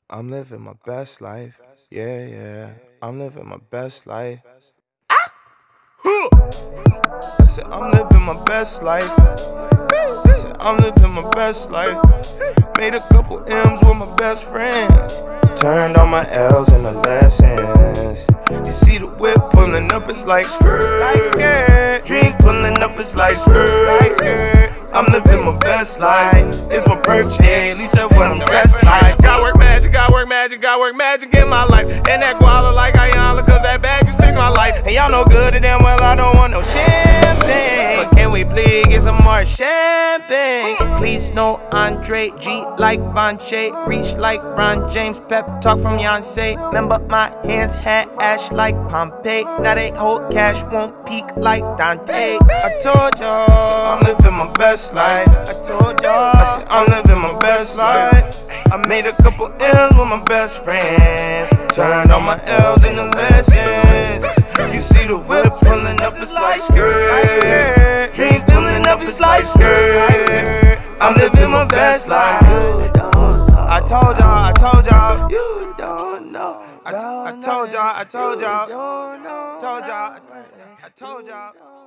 I'm living my best life. Yeah, yeah. I'm living my best life. I said, I'm living my best life. I said, I'm living my best life. Made a couple M's with my best friends. Turned all my L's into lessons. You see the whip pulling up, it's like skirt. Dreams pulling up, it's like skirt. I'm living my best life. It's my birthday, at least that's what I'm dressed like. Got work magic, got work magic, got work magic in my life. And that guala like Ayala, cause that bag just fix my life. And y'all know good and damn well I don't want no champagne. But can we please get some more champagne? Please no Andre G like Vonche. Reach like Ron James, pep talk from Beyonce. Remember my hands had ash like Pompeii. Now they hold cash, won't peak like Dante. I told y'all I'm living my best life. I told y'all I said I'm living my best life. I made a couple M's with my best friends. Turned all my L's into lessons. You see the whip pulling up, it's like skirt. Dreams pulling up, it's like skirt. I'm living my best life. I told y'all, I told y'all. You don't know. I told y'all, I told y'all. I told y'all.